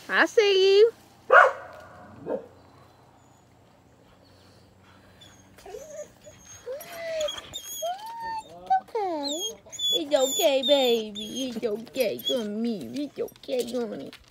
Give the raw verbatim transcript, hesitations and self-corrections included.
I see you. Okay. It's okay, baby. It's okay. Come here. It's okay, honey.